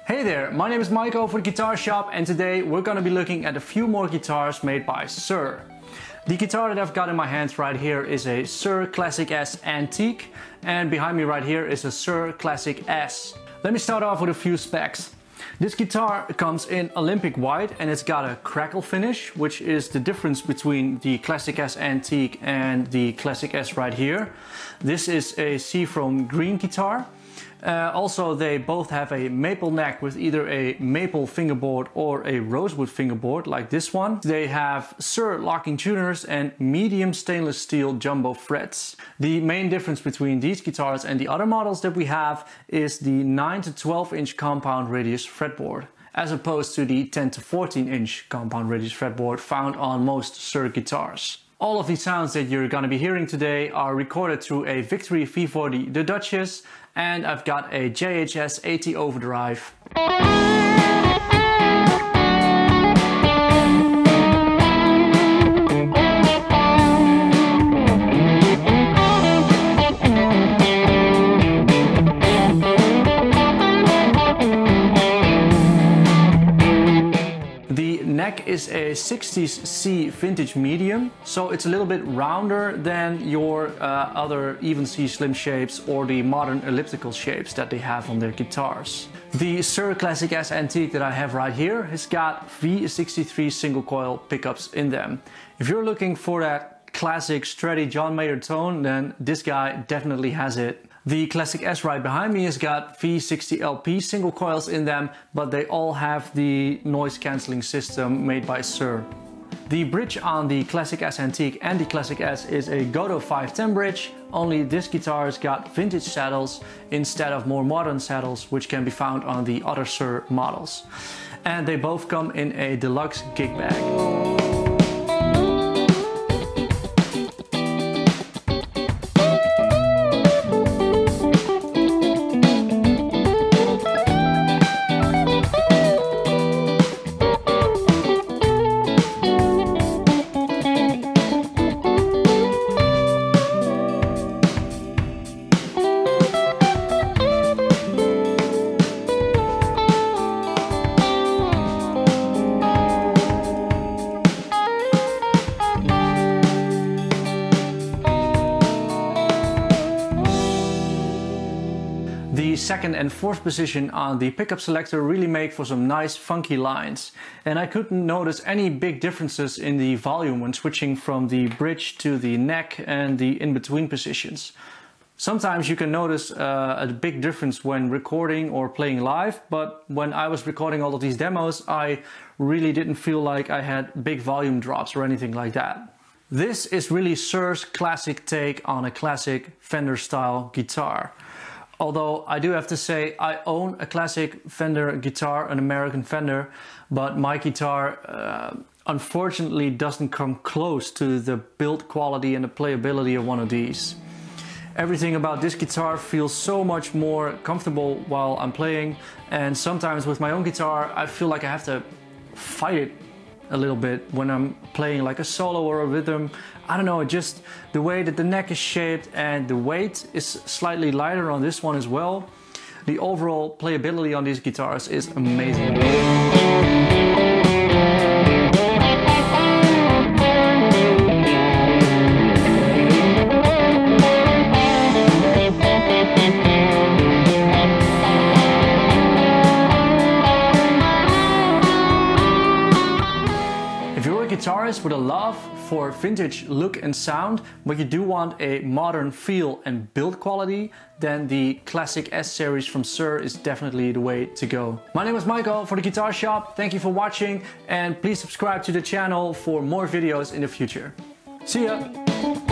Hey there, my name is Michael for the Guitar Shop, and today we're going to be looking at a few more guitars made by Suhr. The guitar that I've got in my hands right here is a Suhr Classic S Antique, and behind me right here is a Suhr Classic S. Let me start off with a few specs. This guitar comes in Olympic white and it's got a crackle finish, which is the difference between the Classic S Antique and the Classic S right here. This is a seachrome green guitar. Also, they both have a maple neck with either a maple fingerboard or a rosewood fingerboard like this one. They have Suhr locking tuners and medium stainless steel jumbo frets. The main difference between these guitars and the other models that we have is the 9 to 12 inch compound radius fretboard, as opposed to the 10 to 14 inch compound radius fretboard found on most Suhr guitars. All of the sounds that you're going to be hearing today are recorded through a Victory V40 The Duchess, and I've got a JHS AT Overdrive. Is a 60s C vintage medium, so it's a little bit rounder than your other even C slim shapes or the modern elliptical shapes that they have on their guitars. The Suhr Classic S Antique that I have right here has got V63 single coil pickups in them. If you're looking for that classic Stretty John Mayer tone, then this guy definitely has it. The Classic S right behind me has got V60 LP single coils in them, but they all have the noise cancelling system made by Suhr. The bridge on the Classic S Antique and the Classic S is a Gotoh 510 bridge, only this guitar has got vintage saddles instead of more modern saddles, which can be found on the other Suhr models. And they both come in a deluxe gig bag. The second and fourth position on the pickup selector really make for some nice funky lines, and I couldn't notice any big differences in the volume when switching from the bridge to the neck and the in-between positions. Sometimes you can notice a big difference when recording or playing live, but when I was recording all of these demos, I really didn't feel like I had big volume drops or anything like that. This is really Suhr's classic take on a classic Fender style guitar. Although I do have to say I own a classic Fender guitar, an American Fender, but my guitar unfortunately doesn't come close to the build quality and the playability of one of these. Everything about this guitar feels so much more comfortable while I'm playing, and sometimes with my own guitar I feel like I have to fight it a little bit when I'm playing like a solo or a rhythm. I don't know, just the way that the neck is shaped and the weight is slightly lighter on this one as well. The overall playability on these guitars is amazing. Guitarist with a love for vintage look and sound, but you do want a modern feel and build quality, then the Classic S series from Suhr is definitely the way to go. My name is Michael for the Guitar Shop. Thank you for watching, and please subscribe to the channel for more videos in the future. See ya!